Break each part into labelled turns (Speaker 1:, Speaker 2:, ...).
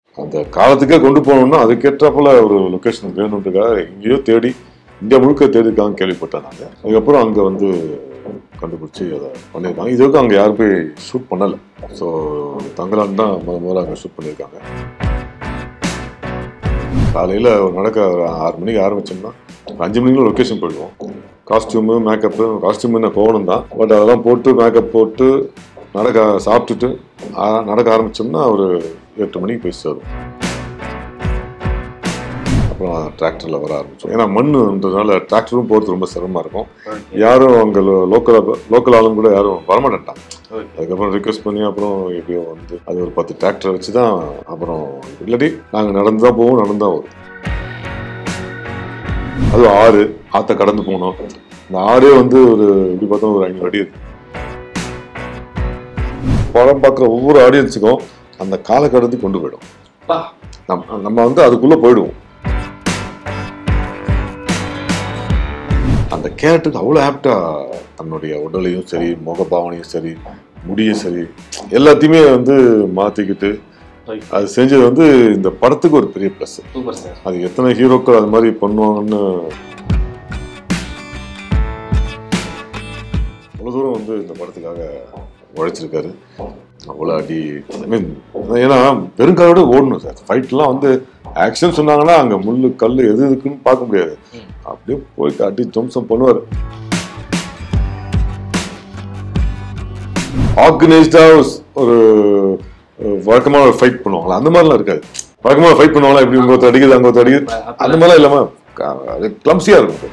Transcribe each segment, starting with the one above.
Speaker 1: அந்த காலத்துக்கே கொண்டு போகணும்னா அதுக்கேற்றப்போல ஒரு லொக்கேஷன் வேணுன்றதுக்காக எங்கேயோ தேடி இந்தியா முழுக்க தேடிருக்காங்க கேள்விப்பட்டேன் நாங்கள். அதுக்கப்புறம் அங்கே வந்து கண்டுபிடிச்சி அதை பண்ணியிருக்காங்க. இது வரைக்கும் அங்கே யாரும் போய் ஷூட் பண்ணலை. ஸோ தங்கலான் தான் முதல்ல அங்கே ஷூட் பண்ணியிருக்காங்க. காலையில் நடக்க 6 மணிக்கு ஆரம்பிச்சோம்னா 5 மணிக்கு லொக்கேஷன் போயிடுவோம். காஸ்டியூமு மேக்கப்பு, காஸ்டியூம் என்ன போகணும் தான், பட் அதெல்லாம் போட்டு மேக்கப் போட்டு சாப்பிட்டுட்டு நடக்க ஆரம்பித்தோம்னா ஒரு 8 மணிக்கு போய் சேரும். அப்புறம் டிராக்டரில் வர ஆரம்பித்தோம். ஏன்னா மண்ணுன்றதுனால டிராக்டரும் போகிறது ரொம்ப சிரமமாக இருக்கும். யாரும் அங்கே லோக்கல் ஆளும் கூட யாரும் வரமாட்டான். அதுக்கப்புறம் ரிக்வெஸ்ட் பண்ணி அப்புறம் எப்படியோ வந்து அது ஒரு 10 டிராக்டரை வச்சு தான் அப்புறம் இல்லாட்டி நாங்கள் நடந்து தான் போவோம், நடந்து தான் வரும். அது ஆற்றை கடந்து போனோம். இந்த ஆறே வந்து ஒரு இப்படி பார்த்தோம் ஒரு 500 அடி இருக்கு. படம் பார்க்குற ஒவ்வொரு ஆடியன்ஸுக்கும் அந்த காலக்கடத்தி கொண்டு போயிடும். நம்ம வந்து அதுக்குள்ளே போயிடுவோம். அந்த கேரக்டருக்கு அவ்வளோ ஆப்டாக தன்னுடைய உடலையும் சரி, முகபாவனையும் சரி, முடியும் சரி, எல்லாத்தையுமே வந்து மாற்றிக்கிட்டு அது செஞ்சது வந்து இந்த படத்துக்கு ஒரு பெரிய ப்ளஸ். அது எத்தனை ஹீரோக்கள் அது மாதிரி பண்ணுவாங்கன்னு அவ்வளோ தூரம் வந்து இந்த படத்துக்காக உழைச்சிருக்காரு. அவ்வளோ அடி, ஐ மீன் ஏன்னா வெறுங்காலோட ஓடணும் சார். ஃபைட்லாம் வந்து ஆக்ஷன் சொன்னாங்கன்னா அங்கே முள்ளு கல் எது இருக்குன்னு பார்க்க முடியாது. அப்படியே போய் அடி துவம்சம் பண்ணுவார். ஆர்கனைஸ்டா ஒரு வழக்கமான ஒரு ஃபைட் பண்ணுவாங்களா அந்த மாதிரிலாம் இருக்காது. வழக்கமாக ஃபைட் பண்ணுவாங்களா எப்படி இங்கே ஒருத்தர் அடிக்குது அங்கே ஒருத்தர் அடிக்குது அந்த மாதிரிலாம் இல்லாமல் கிளம்ஸியா இருக்கும்.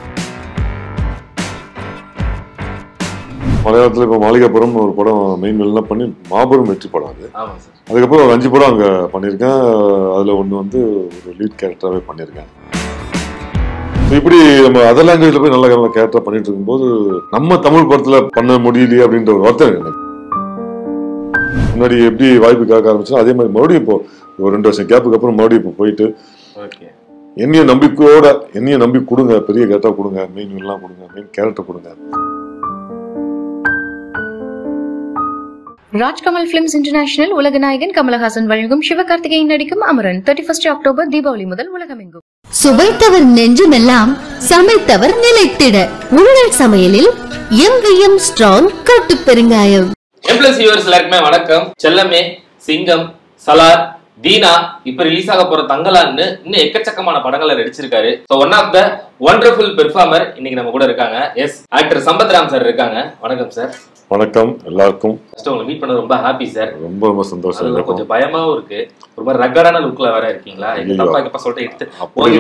Speaker 1: மலையாளத்தில் இப்போ மாளிகைப்புறம் ஒரு படம் மெயின் எல்லாம் பண்ணி மாபெரும் வெற்றி படம் அது. அதுக்கப்புறம் ஒரு 5 படம் அங்கே பண்ணியிருக்கேன். அதில் ஒன்று வந்து ஒரு லீட் கேரக்டராகவே பண்ணியிருக்கேன். இப்படி நம்ம அதர் லாங்குவேஜில் போய் நல்ல கேரக்டராக பண்ணிட்டு இருக்கும்போது நம்ம தமிழ் படத்தில் பண்ண முடியலையே அப்படின்ற ஒரு வருத்தம் எனக்கு. முன்னாடி எப்படி வாய்ப்பு கேட்க ஆரம்பிச்சோம் அதே மாதிரி மறுபடியும் இப்போ ஒரு 2 வருஷம் கேப்புக்கு அப்புறம் மறுபடியும் இப்போ போயிட்டு என்னைய நம்பி கொடுங்க, பெரிய கேரக்டர் கொடுங்க, மெயின் எல்லாம் கொடுங்க, மெயின் கேரக்டர் கொடுங்க.
Speaker 2: ராஜ்கமல் பிலிம்ஸ் இன்டர்நேஷனல் உலக நாயகன் கமலஹாசன் வழங்கும் சிவகார்த்திகேயன் நடிக்கும் அமரன் 31 அக்டோபர் தீபாவளி முதல் உலகமெங்கும்.
Speaker 3: சுவைத்தவர் நெஞ்சுமெல்லாம் சமைத்தவர் நிலைத்திட உங்கள் சமையலில் எங்கேயும் ஸ்ட்ராங் கட்டு பெருங்காயம்.
Speaker 4: எம்ப்ளஸ் வியூவர்ஸ் எல்லாருக்குமே வணக்கம். செல்லமே, சிங்கம், சலார், தீனா, இப்ப ரிலீஸ் ஆக போற தங்கலான்னு இன்னும் எக்கச்சக்கமான படங்களை நடிச்சிருக்காரு. One of the wonderful performer இன்னைக்கு நம்ம கூட இருக்காங்க. எஸ் ஆக்டர் சம்பத்ராம் சார் இருக்காங்க. வணக்கம் சார்.
Speaker 1: வணக்கம் எல்லாருக்கும்.
Speaker 4: உங்களை மீட் பண்ண ரொம்ப ஹாப்பி சார்.
Speaker 1: ரொம்ப ரொம்ப சந்தோஷம்.
Speaker 4: கொஞ்சம் பயமாவும் இருக்கு. ஒரு மாதிரி ரகடான லுக்ல வேற இருக்கீங்களா? தப்பா சொல்லிட்டு எடுத்து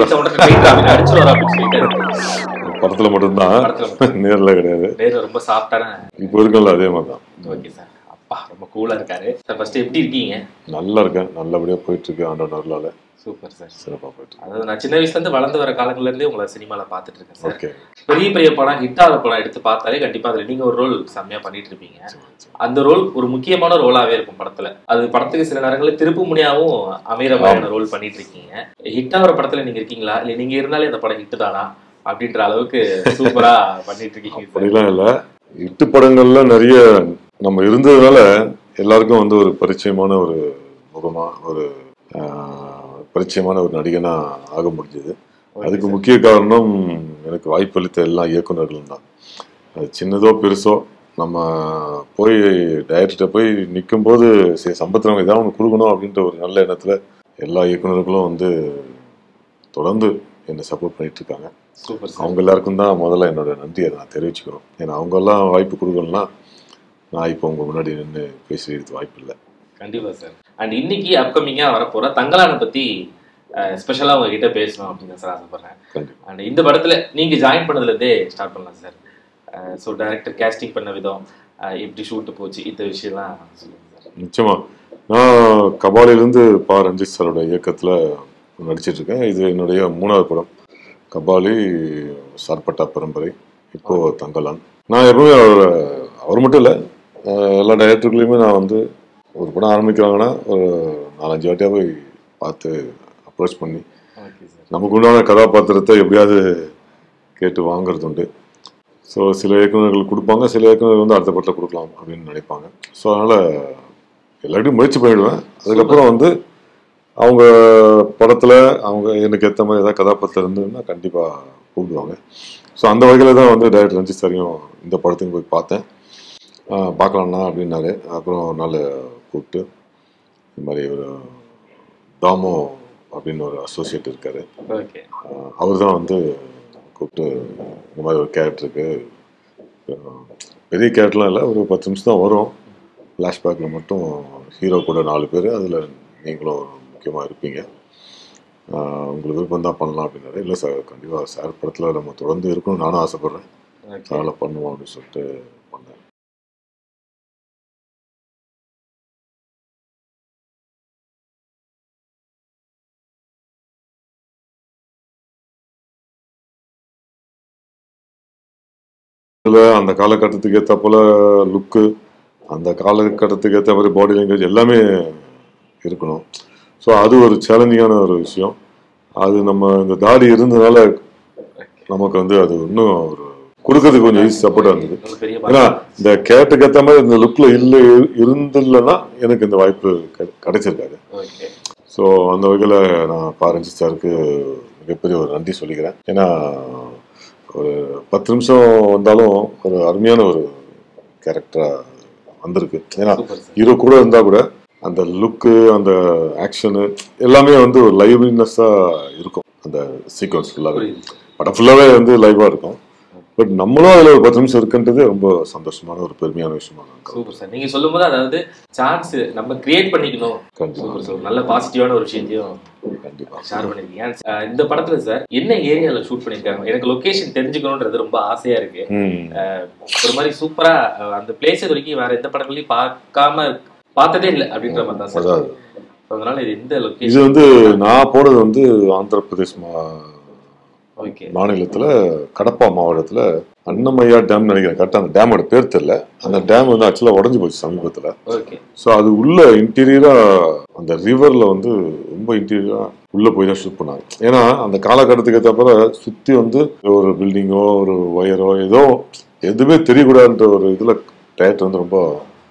Speaker 1: படத்துல மட்டும்தான், நேர்ல கிடையாது.
Speaker 4: நேர்ல ரொம்ப சாஃப்டான
Speaker 1: இப்போ இருக்குல்ல அதே மாதிரிதான்.
Speaker 4: Okay sir. அப்பா ரொம்ப கூலா இருக்காரு சார். ஃபர்ஸ்ட் எப்படி இருக்கீங்க?
Speaker 1: நல்லா இருக்கேன், நல்லபடியா போயிட்டு இருக்கு ஆண்டவன் அருளால.
Speaker 4: Super sir.
Speaker 1: சிறப்பா போயிட்டு.
Speaker 4: அதாவது நான் சின்ன வயசுல இருந்து வளர்ந்து வர காலங்கள்ல இருந்தே உங்களை சினிமால பாத்துட்டு இருக்கேன் சார். பெரிய பெரிய படம், ஹிட் ஆகிற படம் எடுத்து பார்த்தாலே கண்டிப்பா அதுல நீங்க ஒரு ரோல் செம்மையா பண்ணிட்டு இருப்பீங்க. அந்த ரோல் ஒரு முக்கியமான ரோலாவே இருக்கும் படத்துல. அது படத்துக்கு சில நேரங்களில் திருப்பு முனையாவும் அமைகிற மாதிரியான ரோல் பண்ணிட்டு இருக்கீங்க. ஹிட் ஆகிற படத்துல நீங்க இருக்கீங்களா, இல்ல நீங்க இருந்தாலே இந்த படம் ஹிட் தானா அப்படின்ற அளவுக்கு சூப்பரா பண்ணிட்டு இருக்கீங்க?
Speaker 1: அப்படிலாம் இல்ல, ஹிட் படங்கள்ல நிறைய நம்ம இருந்ததுனால எல்லாருக்கும் வந்து ஒரு பரிச்சயமான ஒரு முகமா, ஒரு பரிச்சயமான ஒரு நடிகனா ஆக முடிஞ்சது. அதுக்கு முக்கிய காரணம் எனக்கு வாய்ப்பளித்த எல்லா இயக்குநர்களும் தான். அது சின்னதோ பெருசோ நம்ம போய் டைரக்டர்கிட்ட போய் நிற்கும் போது சரி சம்பத்ராம் ஏதாவது ஒன்று கொடுக்கணும் அப்படின்ற ஒரு நல்ல எண்ணத்தில் எல்லா இயக்குநர்களும் வந்து தொடர்ந்து என்னை சப்போர்ட் பண்ணிட்டு இருக்காங்க. அவங்க எல்லாருக்கும் தான் முதல்ல என்னோட நன்றியை நான் தெரிவிச்சுக்கிறோம். ஏன்னா அவங்கெல்லாம் வாய்ப்பு கொடுக்கணும்னா நான் இப்போ உங்க முன்னாடி நின்று பேசுறது வாய்ப்பு இல்லை.
Speaker 4: கண்டிப்பா சார். அண்ட் இன்னைக்கு அப்கமிங்கா வரப்போற தங்கலானை பத்தி ஸ்பெஷலா உங்ககிட்ட பேசணும் அப்படின்னு சார் ஆசைப்படுறேன். அண்ட் இந்த படத்துல நீங்க ஜாயின் பண்ணதுல இருந்தே ஸ்டார்ட் பண்ணலாம் சார். ஸோ டைரக்டர் கேஸ்டிங் பண்ண விதம், எப்படி ஷூட்டு போச்சு, இந்த விஷயம்லாம் சொல்லுங்க சார்.
Speaker 1: நிச்சயமா நான் கபாலிலிருந்து ரஞ்சித் சாரோட இயக்கத்தில் நடிச்சிட்டு இருக்கேன். இது என்னுடைய 3வது படம். கபாலி, சார்பட்டா பரம்பரை, இப்போ தங்கலான். நான் எப்பவுமே அவர் மட்டும் இல்லை, எல்லா டைரக்டர்களையுமே நான் வந்து ஒரு படம் ஆரம்பிக்கிறாங்கன்னா ஒரு 4-5 வாட்டியாக போய் பார்த்து அப்ரோச் பண்ணி நமக்கு உண்டான கதாபாத்திரத்தை எப்படியாவது கேட்டு வாங்கிறது உண்டு. ஸோ சில இயக்குநர்கள் கொடுப்பாங்க, சில இயக்குநர்கள் வந்து அடுத்த படத்தில் கொடுக்கலாம் அப்படின்னு நினைப்பாங்க. ஸோ அதனால் எல்லாத்தையும் முயற்சி பண்ணிவிடுவேன். அதுக்கப்புறம் வந்து அவங்க படத்தில் அவங்க எனக்கு ஏற்ற மாதிரி ஏதாவது கதாபாத்திரம் இருந்ததுன்னா கண்டிப்பாக கூப்பிடுவாங்க. ஸோ அந்த வகையில் தான் வந்து டைரக்டர் ரஞ்சித் சாரையும் இந்த படத்துக்கு போய் பார்த்தேன். பார்க்கலாம்ண்ணா அப்படின்னாரு. அப்புறம் ஒரு நாள் கூப்பிட்டு இந்த மாதிரி ஒரு தாமோ அப்படின்னு ஒரு அசோசியேட் இருக்கார், அவர் தான் வந்து கூப்பிட்டு இந்த மாதிரி ஒரு கேரக்டருக்கு, பெரிய கேரக்டர்லாம் இல்லை, ஒரு 10 நிமிஷம் தான் வரும், ஃப்ளாஷ்பேக்கில் மட்டும் ஹீரோ கூட 4 பேர், அதில் நீங்களும் முக்கியமாக இருப்பீங்க, உங்களுக்கு விருப்பம் தான் பண்ணலாம் அப்படின்னாரு. இல்லை சார் கண்டிப்பாக சார் படத்தில் நம்ம தொடர்ந்து இருக்கணும்னு நானும் ஆசைப்பட்றேன், அதனால் பண்ணுவோம் அப்படின்னு சொல்லிட்டு பண்ணேன். அந்த காலகட்டத்துக்கு ஏற்ற போல லுக்கு, அந்த காலகட்டத்துக்கு ஏற்ற மாதிரி பாடி லாங்குவேஜ் எல்லாமே இருக்கணும். ஸோ அது ஒரு சேலஞ்சிங்கான ஒரு விஷயம். அது நம்ம இந்த தாடி இருந்ததுனால நமக்கு வந்து அது இன்னும் ஒரு கொடுக்கறதுக்கு கொஞ்சம் ஈஸி சப்போர்ட்டாக இருந்தது. ஏன்னா இந்த கேரக்டருக்கு ஏற்ற மாதிரி இந்த லுக்கில் இருந்தில்லைன்னா எனக்கு இந்த வாய்ப்பு கிடைச்சிருக்காது. ஸோ அந்த வகையில் நான் ரஞ்சித் சாருக்கு மிகப்பெரிய ஒரு நன்றி சொல்லிக்கிறேன். ஏன்னா ஒரு 10 நிமிஷம் வந்தாலும் ஒரு அருமையான ஒரு கேரக்டராக வந்திருக்கு. ஏன்னா ஹீரோ கூட இருந்தால் கூட அந்த லுக்கு, அந்த ஆக்ஷனு எல்லாமே வந்து ஒரு லைவ்லினஸ்ஸாக இருக்கும். அந்த சீக்வன்ஸ் ஃபுல்லாகவே, படம் ஃபுல்லாகவே வந்து லைவாக இருக்கும். பட் நம்மளும் அதில் ஒரு 10 நிமிஷம் இருக்குன்றது ரொம்ப சந்தோஷமான ஒரு பெருமையான விஷயமா நான்
Speaker 4: சூப்பர் சார். நீங்கள் சொல்லும்போது அதாவது சான்ஸ் நம்ம கிரியேட் பண்ணிக்கணும், கண்டிப்பாக நல்ல பாசிட்டிவான ஒரு விஷயத்தையும் கண்டிப்பாக ஷேர் பண்ணிருக்கீங்க. இந்த படத்துல சார் என்ன ஏரியால ஷூட் பண்ணிருக்காங்க, எனக்கு லொகேஷன் தெரிஞ்சுக்கணும்ன்றது ரொம்ப ஆசையா இருக்கு. ஒரு மாதிரி சூப்பரா அந்த பிளேஸ் வரைக்கும் வேற எந்த படங்களையும் பார்த்ததே இல்லை அப்படின்ற மாதிரி தான் சார். அதனால இது எந்த லொகேஷன்?
Speaker 1: இது வந்து நான் போனது வந்து ஆந்திர பிரதேஷ் மாநிலத்தில் கடப்பா மாவட்டத்தில் அன்னமையா டேம் நினைக்கிறேன், கரெக்டாக அந்த டேமோட பேர் தெரியல. அந்த டேம் வந்து ஆக்சுவலாக உடஞ்சி போச்சு சமீபத்தில். ஸோ அது உள்ள இன்டீரியராக அந்த ரிவரில் வந்து ரொம்ப இன்டீரியராக உள்ளே போய் தான் ஷூட் பண்ணாங்க. ஏன்னா அந்த காலகட்டத்துக்கு ஏற்றப்ப சுற்றி வந்து ஒரு பில்டிங்கோ ஒரு ஒயரோ ஏதோ எதுவுமே தெரியக்கூடாதுன்ற ஒரு இதில் டேரக்டர் வந்து ரொம்ப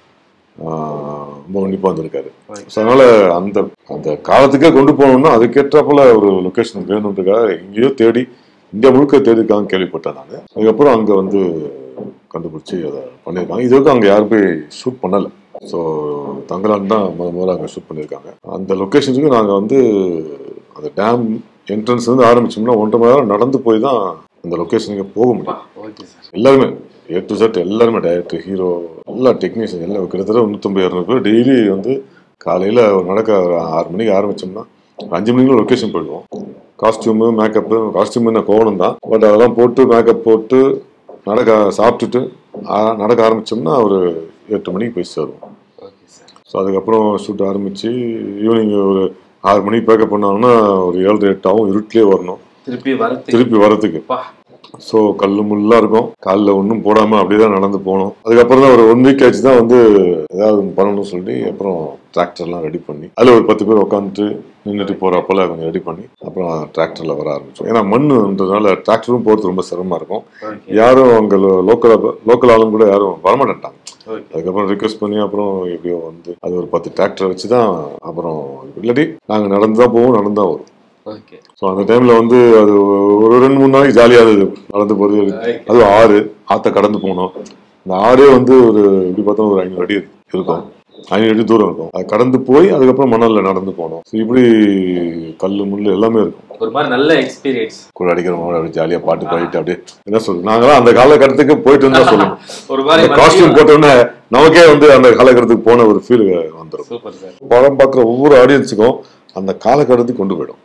Speaker 1: உன்னிப்பாக வந்திருக்காரு. ஸோ அதனால அந்த அந்த காலத்துக்கே கொண்டு போகணும்னா அதுக்கேற்றாப்புல ஒரு லொக்கேஷன் வேணுன்றதுக்காக எங்கேயோ தேடி இந்தியா முழுக்க தேடிருக்காங்க கேள்விப்பட்டேன் நான். அதுக்கப்புறம் அங்கே வந்து கண்டுபிடிச்சி அதை பண்ணியிருக்காங்க. இது வரைக்கும் அங்கே யாரும் போய் ஷூட் பண்ணலை. ஸோ தங்கலான் தான் முதல்ல அங்கே ஷூட் பண்ணியிருக்காங்க. அந்த லொக்கேஷனுக்கு நாங்கள் வந்து அந்த டேம் என்ட்ரன்ஸ் வந்து ஆரம்பிச்சோம்னா 1.5 மணி நேரம் நடந்து போய் தான் அந்த லொக்கேஷனுக்கு போக முடியும். எல்லாருமே A to Z எல்லாருமே, டைரக்டர், ஹீரோ, எல்லா டெக்னீஷியன் எல்லாம் கிட்டத்தட்ட 150-200 பேர் டெய்லி வந்து காலையில் நடக்க 6 மணிக்கு ஆரம்பித்தோம்னா 5 மணிக்குள்ள லொக்கேஷன் போயிடுவோம். காஸ்டியூமு, மேக்கப்பு, காஸ்டியூம் என்ன கோவணம் தான், பட் அதெல்லாம் போட்டு மேக்கப் போட்டு சாப்பிட்டுட்டு நடக்க ஆரம்பித்தோம்னா ஒரு 8 மணிக்கு போய் சேருவோம். ஸோ அதுக்கப்புறம் ஷூட் ஆரம்பித்து ஈவினிங் ஒரு 6 மணிக்கு பேக்கப் பண்ணாங்கன்னா ஒரு 7-8 ஆகும், இருட்டிலே வரணும் திருப்பி வரத்துக்கு. ஸோ கல்லு முள்ளாக இருக்கும், காலில் ஒன்றும் போடாமல் அப்படியே தான் நடந்து போகணும். அதுக்கப்புறம் தான் ஒரு 1 வீக் ஆச்சு தான் வந்து ஏதாவது பண்ணணும்னு சொல்லி அப்புறம் டிராக்டர்லாம் ரெடி பண்ணி அதில் ஒரு 10 பேர் உட்காந்துட்டு நின்றுட்டு போகிறப்பெல்லாம் கொஞ்சம் ரெடி பண்ணி அப்புறம் டிராக்டரில் வர ஆரம்பிச்சோம். ஏன்னா மண்ணுன்றதுனால டிராக்டரும் போகிறது ரொம்ப சிரமமாக இருக்கும். யாரும் அங்கே லோக்கல் ஆளும் கூட யாரும் வரமாட்டாங்க. அதுக்கப்புறம் ரிக்வெஸ்ட் பண்ணி அப்புறம் எப்படியோ வந்து அது ஒரு 10 டிராக்டர் வச்சு தான் அப்புறம் இல்லாட்டி நாங்கள் நடந்து தான் போவோம், நடந்து தான் வரும். ஸோ அந்த டைம்ல வந்து அது ஒரு 2-3 நாளைக்கு ஜாலியாக இருந்தது நடந்து போகிறது. அது ஆற்றை கடந்து போனோம். அந்த ஆறே வந்து ஒரு எப்படி பார்த்தா ஒரு 500 அடி இருக்கும், 500 அடி தூரம் இருக்கும். அது கடந்து போய் அதுக்கப்புறம் மணலில் நடந்து போனோம். ஸோ இப்படி கல் முள் எல்லாமே இருக்கும்.
Speaker 4: ஒரு மாதிரி நல்ல எக்ஸ்பீரியன்ஸ்.
Speaker 1: கூட அடிக்கிறவங்க அப்படி ஜாலியாக பாட்டு பாடிட்டு அப்படியே என்ன சொல்லுங்க, நாங்களாம் அந்த காலகட்டத்துக்கு போயிட்டு இருந்தா சொல்லுவோம். ஒரு மாதிரி காஸ்டியூம் போட்டோன்னே நமக்கே வந்து அந்த காலகட்டத்துக்கு போன ஒரு ஃபீல் வந்துடும். படம் பார்க்குற ஒவ்வொரு ஆடியன்ஸுக்கும் அந்த காலகட்டத்துக்கு கொண்டு போயிடும்.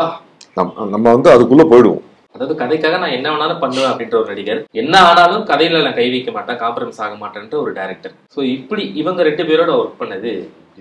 Speaker 1: நம்ம வந்து அதுக்குள்ள போயிடுவோம்.
Speaker 4: அதாவது கதைக்காக நான் என்ன வேணாலும் பண்ணுவேன் அப்படின்ற ஒரு நடிகர், என்ன ஆனாலும் கதையில நான் கை வைக்க மாட்டேன், காம்ப்ரமைஸ் ஆக மாட்டேன்ற ஒரு டைரக்டர். ஸோ இப்படி இவங்க 2 பேரோட ஒர்க் பண்ணது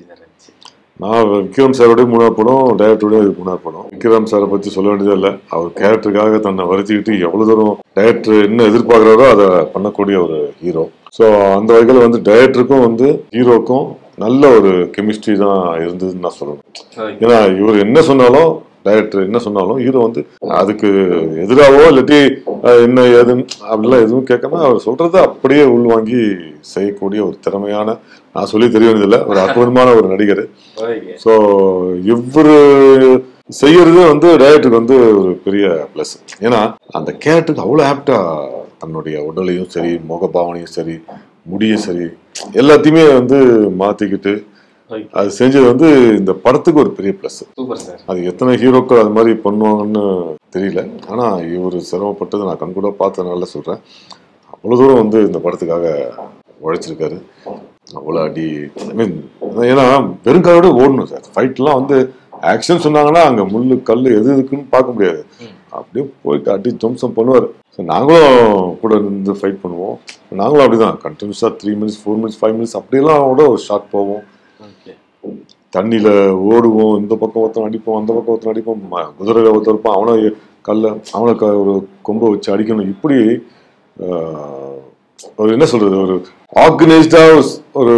Speaker 1: நான் விக்ரம் சாரோட 3ஆவது படம், டைரக்டரோட 3ஆவது படம். விக்ரம் சாரை பற்றி சொல்ல வேண்டியதே இல்லை. அவர் கேரக்டருக்காக தன்னை வருத்திக்கிட்டு எவ்வளோ தூரம் டைரக்டர் என்ன எதிர்பார்க்குறாரோ அதை பண்ணக்கூடிய ஒரு ஹீரோ. ஸோ அந்த வகையில் வந்து டைரக்டருக்கும் வந்து ஹீரோக்கும் நல்ல ஒரு கெமிஸ்ட்ரி தான் இருந்ததுன்னு நான் சொல்லணும். ஏன்னா இவர் என்ன சொன்னாலும் டைரக்டர் என்ன சொன்னாலும் ஹீரோ வந்து அதுக்கு எதிராகவோ இல்லாட்டி என்ன ஏதுன்னு அப்படிலாம் எதுவும் கேட்காம அவர் சொல்றதை அப்படியே உள்வாங்கி செய்யக்கூடிய ஒரு திறமையான, நான் சொல்லி தெரிய வேண்டியதில்லை, ஒரு அற்புதமான ஒரு நடிகர். ஸோ இவரு செய்யறது வந்து டைரக்டருக்கு வந்து ஒரு பெரிய பிளஸ். ஏன்னா அந்த கேரக்டருக்கு அவ்வளோ ஆப்டா தன்னுடைய உடலையும் சரி, முகபாவனையும் சரி, முடியும் சரி, எல்லாத்தையுமே வந்து மாத்திக்கிட்டு அது செஞ்சது வந்து இந்த படத்துக்கு ஒரு பெரிய பிளஸ். அது எத்தனை ஹீரோக்கள் அது மாதிரி பண்ணுவாங்கன்னு தெரியல. ஆனா இவர் சிரமப்பட்டது நான் கண்கூட பார்த்ததுனால சொல்றேன். அவ்வளவு தூரம் வந்து இந்த படத்துக்காக உழைச்சிருக்காரு. அவ்வளோ அடி, ஐ மீன் ஏன்னா வெறுங்காலோட ஓடணும் சார். ஃபைட்லாம் வந்து ஆக்ஷன் சொன்னாங்கன்னா அங்க முள்ளு கல் எது இருக்குன்னு பார்க்க முடியாது. அப்படியே போயிட்டு அடி துவம்சம் பண்ணுவார். நாங்களும் கூட இருந்து ஃபைட் பண்ணுவோம். நாங்களும் அப்படிதான் கண்டினியூஸா 3 minutes 4 minutes 5 minutes அப்படியெல்லாம் கூட ஒரு ஷாட் போவோம். தண்ணியில ஓடுவோம், இந்த பக்கம் ஒருத்தன் அடிப்போம், அந்த பக்கம் ஒருத்தன் அடிப்போம், குதிரை ஒருத்தர் இருப்பான், அவனை ஒரு கொம்பை வச்சு அடிக்கணும். இப்படி ஒரு என்ன சொல்றது, ஒரு ஆர்கனைஸ்டா ஒரு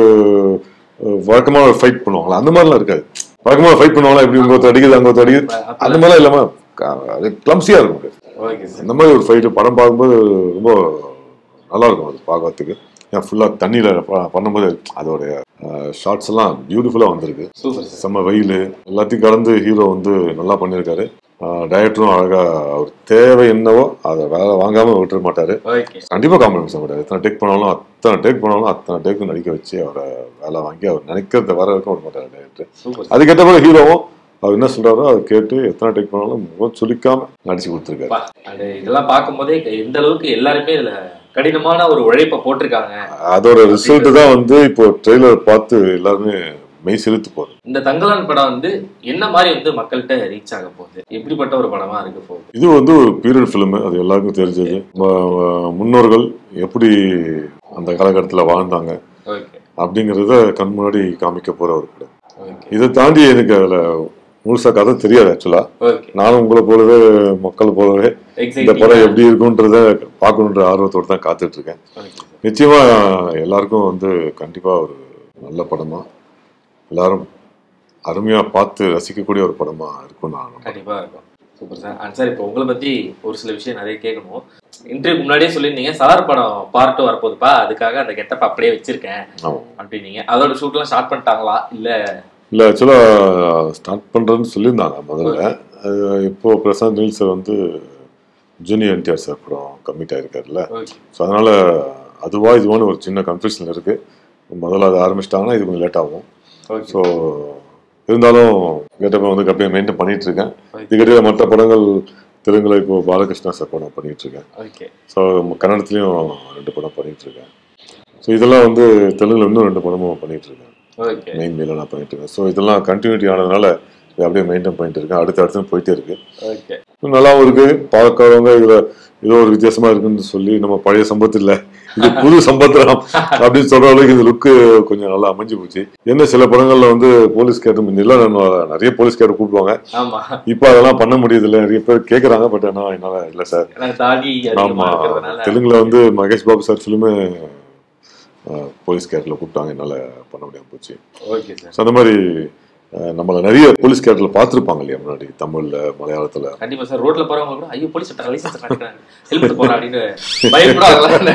Speaker 1: வழக்கமான ஒரு ஃபைட் பண்ணுவாங்களா அந்த மாதிரிலாம் இருக்காது. வழக்கமான ஃபைட் பண்ணுவாங்களா இப்படி இங்க ஒருத்தர் அடிக்குது அங்க ஒருத்தர் அடிக்குது அந்த மாதிரிலாம் இல்லாம கிளம்சியா இருக்கும். அந்த மாதிரி ஒரு ஃபைட்டு படம் பார்க்கும்போது ரொம்ப நல்லா இருக்கும் அது பார்க்கறதுக்கு. ஏன் ஃபுல்லாக தண்ணியில் பண்ணும்போது அதோடைய ஷார்ட்ஸ் எல்லாம் பியூட்டிஃபுல்லாக வந்திருக்கு. செம்ம வெயில் எல்லாத்தையும் கடந்து ஹீரோ வந்து நல்லா பண்ணியிருக்காரு. டைரக்டரும் அழகா அவர் தேவை என்னவோ அதை வேலை வாங்காம விட்டுற மாட்டாரு. கண்டிப்பாக காம்ப்ரமைஸ் ஆக மாட்டாரு. எத்தனை டேக் பண்ணாலும் அத்தனை டேக்கு நடிக்க வச்சு அவரை வேலை வாங்கி அவர் நினைக்கிறத வர வரைக்கும் விட மாட்டாரு டைரக்டர். அதுக்கேற்ற போல ஹீரோவும் அவர் என்ன சொல்றாரோ அதை கேட்டு எத்தனை டேக் பண்ணாலும் முகம் சொல்லிக்காம நடிச்சு கொடுத்துருக்காரு.
Speaker 4: இதெல்லாம் பார்க்கும்போதே எந்த அளவுக்கு எல்லாருமே இதுல கடினமான ஒரு உழைப்பை போட்டிருக்காங்க.
Speaker 1: அதோட ரிசல்ட் தான் வந்து இப்போ ட்ரெய்லர் பார்த்து எல்லாருமே மெய் செலுத்து போகுது.
Speaker 4: இந்த தங்கலான் படம் வந்து என்ன மாதிரி வந்து மக்கள்கிட்ட ரீச் ஆக போகுது, எப்படிப்பட்ட ஒரு படமா இருக்க போகுது?
Speaker 1: இது வந்து ஒரு பீரியட் ஃபிலிம், அது எல்லாருக்கும் தெரிஞ்சது. முன்னோர்கள் எப்படி அந்த காலகட்டத்தில் வாழ்ந்தாங்க அப்படிங்கிறத கண் முன்னாடி காமிக்க போற ஒரு படம். இதை தாண்டி எனக்கு அதுல முழுசா கதை தெரியாது. ஆக்சுவலா நானும் உங்களை போலவே மக்கள் போலவே இந்த படம் எப்படி இருக்குன்றத பார்க்கணுன்ற ஆர்வத்தோடு தான் காத்துட்டு இருக்கேன். நிச்சயமா எல்லாருக்கும் வந்து கண்டிப்பா ஒரு நல்ல படமா, எல்லாரும் அருமையா பார்த்து ரசிக்கக்கூடிய ஒரு படமா இருக்கும். நான்
Speaker 4: கண்டிப்பா இருக்கும். Super sir. சார் இப்போ உங்களை பத்தி ஒரு சில விஷயம் நிறைய கேட்கணும். இன்டர்வியூக்கு முன்னாடியே சொல்லியிருந்தீங்க சார் படம் பார்ட் வரப்போகுதுப்பா, அதுக்காக அந்த கெட்டப் அப்படியே வச்சிருக்கேன் அப்படின்னீங்க. அதோட ஷூட்லாம் ஸ்டார்ட் பண்ணிட்டாங்களா? இல்லை
Speaker 1: ஆக்சுவலாக ஸ்டார்ட் பண்ணுறேன்னு சொல்லியிருந்தாங்க முதல்ல. இப்போ பிரசாந்த் நீல் சார் வந்து ஜூனியர் என்டிஆர் சார் படம் கம்மிட் ஆகிருக்காருல்ல. ஸோ அதனால் இதுவான ஒரு சின்ன கன்ஃபியூஷன் இருக்குது. முதல்ல அதை ஆரம்பிச்சிட்டாங்கன்னா இது கொஞ்சம் லேட் ஆகும். ஸோ இருந்தாலும் கேட்டப்ப வந்து அப்படியே மெயின்டைன் பண்ணிட்டு இருக்கேன். இதுக்கிட்ட மற்ற படங்கள் தெலுங்குல இப்போ பாலகிருஷ்ணா சார் படம் பண்ணிட்டு இருக்கேன். ஸோ கன்னடத்துலேயும் 2 படம் பண்ணிட்டு இருக்கேன். ஸோ இதெல்லாம் வந்து தெலுங்குல இன்னும் 2 படமும் பண்ணிட்டு இருக்கேன். மெயின் மேல நான் பண்ணிட்டு இருக்கேன். ஸோ இதெல்லாம் கண்டினியூட்டி ஆனதுனால அப்படியே மெயின்டைன் பண்ணிட்டு இருக்கேன். அடுத்து போயிட்டே இருக்கு. நல்லாவும் இருக்கு. பார்க்கறவங்க இதுல ஏதோ ஒரு வித்தியாசமா இருக்குன்னு சொல்லி நம்ம பழைய சம்பத்து இல்ல இது புது சம்பத்திரம் அப்படின்னு சொல்ற அளவுக்கு இந்த லுக்கு கொஞ்சம் நல்லா அமைஞ்சு போச்சு. என்ன சில படங்கள்ல வந்து போலீஸ் கேரக்டர் நிறைய போலீஸ் கேரக்டர் கூப்பிடுவாங்க. இப்ப அதெல்லாம் பண்ண முடியுது இல்ல, நிறைய பேர் கேக்குறாங்க. பட் ஆனா என்னால இல்ல சார். ஆமா, தெலுங்குல வந்து மகேஷ் பாபு சார் ஃபிலிமே போலீஸ் கேரக்டர்ல கூப்பிட்டாங்க, என்னால பண்ண முடியாம போச்சு. அந்த மாதிரி நம்மள நிறைய போலீஸ் கேரக்டர்ல பாத்துருப்பாங்க இல்லையா முன்னாடி, தமிழ்ல மலையாளத்துல.
Speaker 4: கண்டிப்பா சார். ரோட்ல போறவங்க கூட ஐயோ போலீஸ் லைசென்ஸ் காட்டுறாங்க, ஹெல்மெட் போறா அப்படின்னு பயப்படாதீங்க.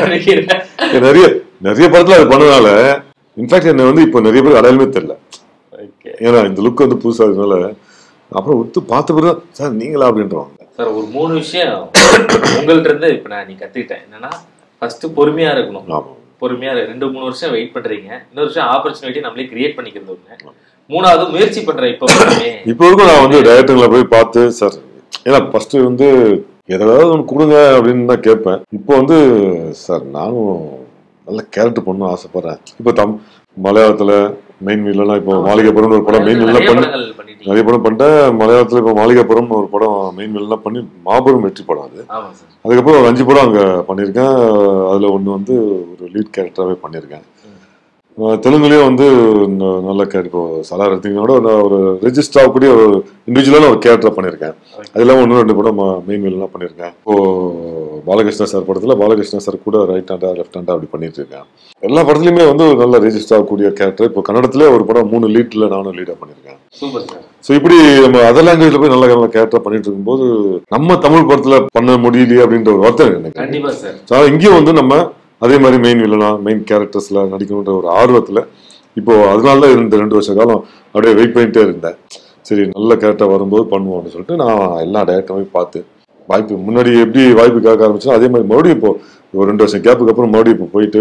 Speaker 1: நிறைய படத்துல அது பண்ணனால இன்ஃபேக்ட் என்ன வந்து இப்போ நிறைய பேர் அடையாளமே தெரியல. ஏன்னா இந்த லுக் வந்து புதுசா இருக்கனால அப்புறம் விட்டு பார்த்த பிறகு சார் நீங்களா அப்படின்றவாங்க.
Speaker 4: சார் ஒரு 3 விஷயம் உங்கள்ட்ட இருந்து இப்ப நான் நீ கத்துக்கிட்டேன். என்னன்னா ஃபர்ஸ்ட் பொறுமையா இருக்கணும். பொறுமையா 2-3 வருஷம் வெயிட் பண்றீங்க. இன்னொரு விஷயம் ஆப்பர்ச்சுனிட்டி நம்மளே கிரியேட் பண்ணிக்கிறது ஒண்ணு. 3வது முயற்சி பண்றேன். இப்போ
Speaker 1: வரைக்கும் நான் வந்து டைரக்டர்ல போய் பார்த்து சார், ஏன்னா ஃபர்ஸ்ட் வந்து ஏதாவது ஒன்று கொடுங்க அப்படின்னு தான் கேட்பேன். இப்போ வந்து சார் நானும் நல்ல கேரக்டர் பண்ணணும் ஆசைப்படுறேன். இப்போ மலையாளத்துல மெயின் வீல்லாம் இப்போ மாளிகைப்புறம்னு ஒரு படம் மெயின் வீல்லாம் பண்ணி நிறைய படம் பண்ணிட்டேன். மலையாளத்துல இப்போ மாளிகைப்புறம்னு ஒரு படம் மெயின் வீல்லாம் பண்ணி மாபெரும் வெற்றி படம் அது. அதுக்கப்புறம் ஒரு 5 படம் அங்கே பண்ணியிருக்கேன். அதில் ஒன்று வந்து ஒரு லீட் கேரக்டராகவே பண்ணியிருக்கேன். தெலுங்குலேயும் வந்து நல்ல கேரக்டர். இப்போ சலார் எடுத்தீங்கன்னா ஒரு ரெஜிஸ்டர் ஆகக்கூடிய ஒரு இண்டிவிஜுவலான ஒரு கேரக்டர் பண்ணியிருக்கேன். அது இல்லாமல் 1-2 படம் மெயின் வில்லனாக பண்ணியிருக்கேன். இப்போ பாலகிருஷ்ணா சார் படத்தில் பாலகிருஷ்ணா சார் கூட ரைட் ஹேண்டா லெஃப்ட் ஹேண்டா அப்படி பண்ணிட்டு இருக்கேன். எல்லா படத்துலையுமே வந்து ஒரு நல்ல ரெஜிஸ்டர் ஆகக்கூடிய கேரக்டர். இப்போ கன்னடத்துல ஒரு படம் 3 லீட்ல நானும் லீடாக பண்ணியிருக்கேன். ஸோ இப்படி நம்ம அதர் லாங்குவேஜ்ல போய் நல்ல நல்ல கேரக்டர் பண்ணிட்டு இருக்கும்போது நம்ம தமிழ் படத்துல பண்ண முடியலையே அப்படின்ற ஒரு வருத்தம் எனக்கு. இங்கேயும் வந்து நம்ம அதே மாதிரி மெயின் வில்லனா மெயின் கேரக்டர்ஸ்ல நடிக்கணுன்ற ஒரு ஆர்வத்துல இப்போ அதனால தான் இந்த 2 வருஷ காலம் அப்படியே வெயிட் பண்ணிட்டே இருந்தேன். சரி நல்ல கேரக்டர் வரும்போது பண்ணுவோம் அப்படின்னு சொல்லிட்டு நான் எல்லா டேரக்டரையும் பார்த்து வாய்ப்பு முன்னாடி எப்படி வாய்ப்பு கேட்க ஆரம்பிச்சோம் அதே மாதிரி மறுபடியும் இப்போ ஒரு 2 வருஷம் கேப்புக்கு அப்புறம் மறுபடியும் இப்போ போயிட்டு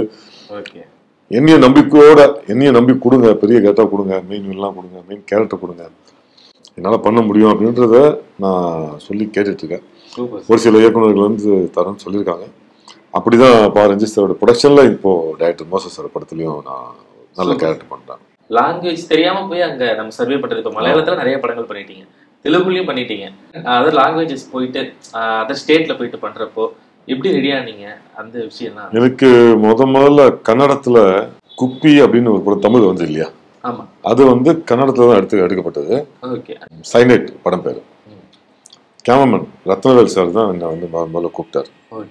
Speaker 1: என்னைய நம்பி கொடுங்க, பெரிய கேரக்டர் கொடுங்க, மெயின் வில்லனா கொடுங்க, மெயின் கேரக்டர் கொடுங்க, என்னால் பண்ண முடியும் அப்படின்றத நான் சொல்லி கேட்டுட்டு இருக்கேன். ஒரு சில இயக்குநர்கள் வந்து தரேன்னு சொல்லியிருக்காங்க. அப்படிதான் ரஞ்சித் சாரோட ப்ரொடக்ஷன்ல இப்போ டைரக்டர் மோசஸ் சார் படத்துலயும் நான் நல்ல கேரக்டர் பண்றேன்.
Speaker 4: லாங்குவேஜ் தெரியாம போய் அங்க நம்ம சர்வே பண்றது. இப்போ மலையாளத்துல நிறைய படங்கள் பண்ணிட்டீங்க, தெலுங்குலயும் பண்ணிட்டீங்க. அதர் லாங்குவேஜஸ் போயிட்டு அதர் ஸ்டேட்ல போயிட்டு பண்றப்போ எப்படி ரெடியா நீங்க அந்த விஷயம்லாம்?
Speaker 1: எனக்கு முதல்ல கன்னடத்துல குப்பி அப்படின்னு ஒரு படம் தமிழ் வந்து இல்லையா, அது வந்து கன்னடத்துல தான் எடுக்கப்பட்டது. சைனைட் படம் பேரு. கேமராமேன் ரத்னவேல் சார் தான் என்ன வந்து முதல்ல கூப்பிட்டார்.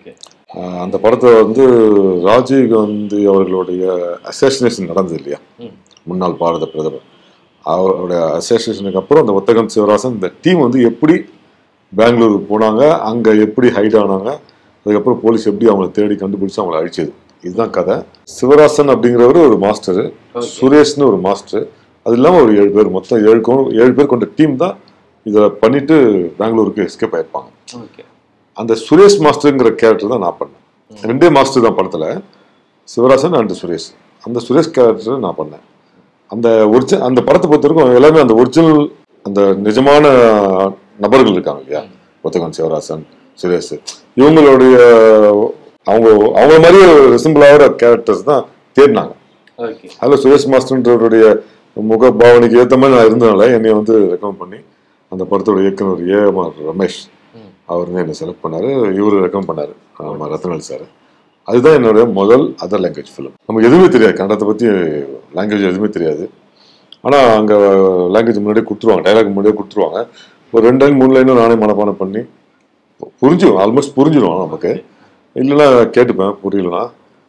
Speaker 1: அந்த படத்தை வந்து ராஜீவ் காந்தி அவர்களுடைய அசாசினேஷன் நடந்தது இல்லையா, முன்னாள் பாரத பிரதமர், அவருடைய அசாசினேஷனுக்கு அப்புறம் அந்த ஒத்தகம் சிவராசன் இந்த டீம் வந்து எப்படி பெங்களூருக்கு போனாங்க, அங்கே எப்படி ஹைட் ஆனாங்க, அதுக்கப்புறம் போலீஸ் எப்படி அவங்களை தேடி கண்டுபிடிச்சு அவங்களை அழிச்சது, இதுதான் கதை. சிவராசன் அப்படிங்கிறவர் ஒரு மாஸ்டரு, சுரேஷ்னு ஒரு மாஸ்டர், அது இல்லாமல் ஒரு 7 பேர், மொத்தம் 7 பேர் கொண்ட டீம் தான் இதை பண்ணிட்டு பெங்களூருக்கு எஸ்கேப் ஆயிருப்பாங்க. அந்த சுரேஷ் மாஸ்டருங்கிற கேரக்டர் தான் நான் பண்ணேன். 2 மாஸ்டர் தான் படத்தில், சிவராசன் அண்ட் சுரேஷ். அந்த சுரேஷ் கேரக்டர் நான் பண்ணேன். அந்த படத்தை பொறுத்த வரைக்கும் எல்லாமே அந்த ஒரிஜினல் அந்த நிஜமான நபர்கள் இருக்காங்க இல்லையா, ஒத்தகன் சிவராசன் சுரேஷ், இவங்களுடைய அவங்க மாதிரி ரிசம்பிள் ஆகிற கேரக்டர்ஸ் தான் தேடினாங்க. அதில் சுரேஷ் மாஸ்டர்ன்றவருடைய முக பாவனைக்கு ஏற்ற மாதிரி நான் இருந்ததுனால என்னை வந்து ரெக்கமெண்ட் பண்ணி அந்த படத்தோட இயக்குனர் ஏ.ஆர். ரமேஷ் அவர் என்னை செலக்ட் பண்ணாரு, இவரு ரெக்கமெண்ட் பண்ணாரு ரத்னவேல் சார். அதுதான் என்னோட முதல் அதர் லாங்குவேஜ் ஃபிலிம். நமக்கு எதுவுமே தெரியாது, கன்னடத்தை பற்றி லாங்குவேஜ் எதுவுமே தெரியாது. ஆனால் அங்கே லாங்குவேஜ் முன்னாடியே கொடுத்துருவாங்க, டைலாக் முன்னாடியே கொடுத்துருவாங்க. ஒரு 2 லைன் 3 லைனும் நானே மனப்பாடம் பண்ணி புரிஞ்சிடும், ஆல்மோஸ்ட் புரிஞ்சிடும் நமக்கு. இல்லைன்னா கேட்டுப்பேன், புரியலன்னா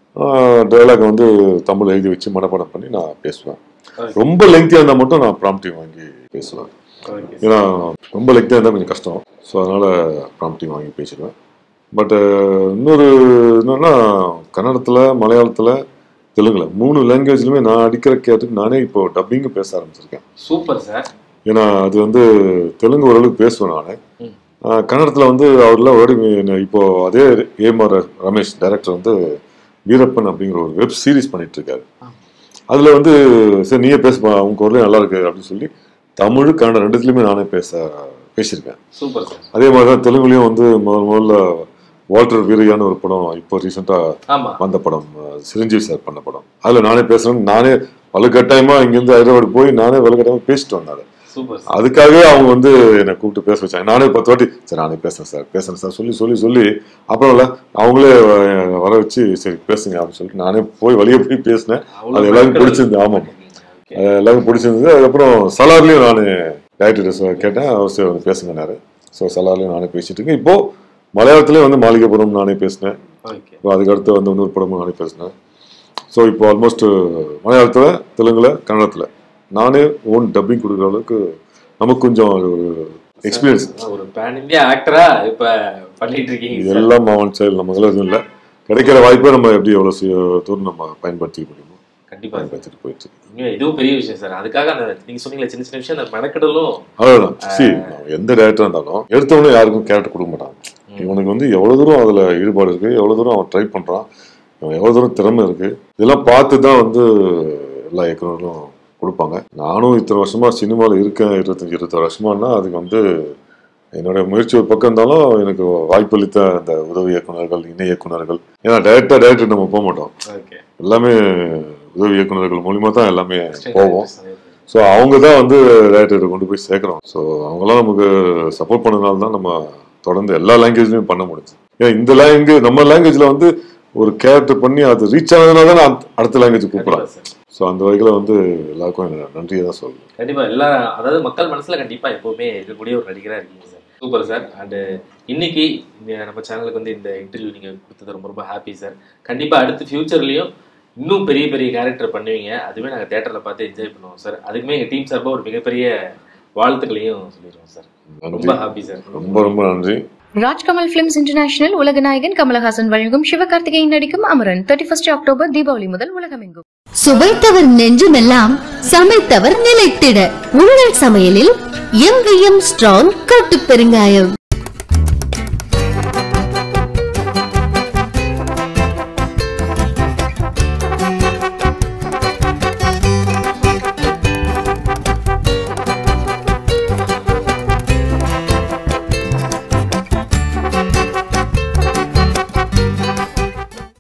Speaker 1: டைலாக் வந்து தமிழ் எழுதி வச்சு மனப்பாடம் பண்ணி நான் பேசுவேன். ரொம்ப லெங்க்தியாக இருந்தால் மட்டும் நான் ப்ராம்ப்டிங் வாங்கி பேசுவேன். ஏன்னா ரொம்ப லெங்க்தியாக இருந்தால் கொஞ்சம் கஷ்டம். ஸோ அதனால் ப்ராம்ப்டிங் வாங்கி பேசிடுவேன். பட் இன்னொரு என்னன்னா, கன்னடத்தில், மலையாளத்தில், தெலுங்குல 3 லாங்குவேஜ்லையுமே நான் அடிக்கிற கேட்டுக்கு நானே இப்போ டப்பிங்கு பேச ஆரம்பிச்சிருக்கேன்.
Speaker 4: Super sir.
Speaker 1: ஏன்னா அது வந்து தெலுங்கு ஓரளவுக்கு பேசுவேன் நான். கன்னடத்தில் வந்து அவர்லாம் ஓரளவு இப்போ அதே ஏ.ஆர். ரமேஷ் டைரக்டர் வந்து வீரப்பன் அப்படிங்கிற ஒரு வெப் சீரிஸ் பண்ணிட்டு இருக்காரு. அதில் வந்து சரி நீயே பேசுப்பா, அவங்க குரலே நல்லா இருக்கு அப்படின்னு சொல்லி தமிழ் கன்னடம் 2த்துலையுமே நானே பேசியிருக்கேன். அதே மாதிரி தான் தெலுங்குலையும் வந்து முதல்ல வால்டர் வீரையான்னு ஒரு படம் இப்போ ரீசெண்டாக வந்த படம், சிரஞ்சீவி சார் பண்ண படம், அதில் நானே பேசுகிறேன். நானே வலுக்கட்டாயமாக இங்கேருந்து ஹைதராபாத் போய் நானே வலுக்கட்டாயமாக பேசிட்டு வந்தாரு. அதுக்காகவே அவங்க வந்து என்னை கூப்பிட்டு பேச வச்சாங்க. நானே 10 வாட்டி சரி நானே பேசுறேன் சார் சொல்லி அப்புறம் இல்லை அவங்களே வர வச்சு சரி பேசுங்க அப்படின்னு சொல்லிட்டு நானே போய் வழியே போய் பேசினேன். அது எல்லாருக்கும் பிடிச்சிருந்தது. ஆமாம், எல்லாருக்கும் பிடிச்சிருந்தது. அதுக்கப்புறம் சலார்லையும் நான் டைரக்டர் கேட்டேன், அவர் சரி வந்து பேசுங்கன்னாரு. ஸோ சலார்லையும் நானே பேசிட்டு இருக்கேன். இப்போ மலையாளத்துலேயும் வந்து மாளிகைப்புறம் நானே பேசினேன். அதுக்கடுத்து வந்து இன்னொரு படமும் நானே பேசினேன். ஸோ இப்போ ஆல்மோஸ்ட் மலையாளத்தில், தெலுங்குல, கன்னடத்தில் நானே ஓன் டப்பிங் கொடுக்குற அளவுக்கு நமக்கு கொஞ்சம் ஒரு எக்ஸ்பீரியன்ஸ்.
Speaker 4: ஒரு பேன் இந்தியா ஆக்டரா இப்ப பண்ணிட்டு இருக்கீங்க.
Speaker 1: இதெல்லாம் மாவன் செயல் நமக்கு எதுவும் இல்லை. கிடைக்கிற வாய்ப்பை நம்ம எப்படி எவ்வளவு தூரம் நம்ம பயன்படுத்திக்க முடியுமோ கண்டிப்பா பயன்படுத்திட்டு போயிட்டு இருக்கு.
Speaker 4: இதுவும் பெரிய விஷயம் சார். அதுக்காக அந்த நீங்க சொன்னீங்களா சின்ன சின்ன விஷயம், அந்த மெனக்கெடலும்
Speaker 1: அவ்வளவுதான். எந்த டேரக்டரா இருந்தாலும் எடுத்தவொடனே யாருக்கும் கேரக்டர் கொடுக்க மாட்டாங்க. இவனுக்கு வந்து எவ்வளவு தூரம் அதுல ஈடுபாடு இருக்கு, எவ்வளவு தூரம் அவன் ட்ரை பண்றான், எவ்வளவு தூரம் திறமை இருக்கு, இதெல்லாம் பார்த்து தான் வந்து எல்லா இயக்குநர்களும் கொடுப்பாங்க. நானும் இத்தனை வருஷமா சினிமாவில் இருக்கேன், 25-26 வருஷமானா அதுக்கு வந்து என்னுடைய முயற்சி ஒரு பக்கம் இருந்தாலும் எனக்கு வாய்ப்பளித்த அந்த உதவி இயக்குநர்கள், இணை இயக்குநர்கள், ஏன்னா டைரக்டர் நம்ம போக மாட்டோம், எல்லாமே உதவி இயக்குநர்கள் மூலியமா தான் எல்லாமே போவோம். ஸோ அவங்க தான் வந்து டைரக்டரை கொண்டு போய் சேர்க்குறோம். ஸோ அவங்களாம் நமக்கு சப்போர்ட் பண்ணதுனால தான் நம்ம தொடர்ந்து எல்லா லாங்குவேஜ்லையும் பண்ண முடியுது. ஏன் இந்த நம்ம லாங்குவேஜில் வந்து ஒரு கேரக்டர் பண்ணி அது ரீச் ஆனதுனால தான் அடுத்த லாங்குவேஜ் கூப்பிடலாம். ஸோ அந்த வகையில் வந்து எல்லாருக்கும் நன்றியை தான் சொல்லணும்.
Speaker 4: கண்டிப்பா எல்லா அதாவது மக்கள் மனசுல கண்டிப்பா எப்பவுமே இருக்கக்கூடிய ஒரு நடிகராக இருக்கீங்க சார். Super sir. அண்டு இன்னைக்கு நம்ம சேனலுக்கு வந்து இந்த இன்டர்வியூ நீங்க கொடுத்தது ரொம்ப ரொம்ப ஹாப்பி சார். கண்டிப்பா அடுத்து ஃபியூச்சர்லயும் இன்னும் பெரிய பெரிய கேரக்டர் பண்ணுவீங்க. அதுவே நாங்கள் தேட்டர்ல பார்த்து என்ஜாய் பண்ணுவோம் சார். அதுக்குமே எங்கள் டீம் சார்பாக ஒரு மிகப்பெரிய வாழ்த்துக்களையும் சொல்லிடுவோம் சார். ரொம்ப ஹாப்பி சார்.
Speaker 1: ரொம்ப ரொம்ப நன்றி.
Speaker 2: ராஜ்கமல் பிலிம்ஸ் இன்டர்நேஷனல் உலகநாயகன் கமலஹாசன் வழங்கும் சிவகார்த்திகேயன் நடிக்கும் அமரன் 31 அக்டோபர் தீபாவளி முதல் உலகமெங்கும்.
Speaker 3: சுவைத்தவர் நெஞ்சுமெல்லாம் சமைத்தவர் நிலைத்திட உங்கள் சமையலில் எங்கேயும் ஸ்ட்ராங் கட்டு பெருங்காயம்.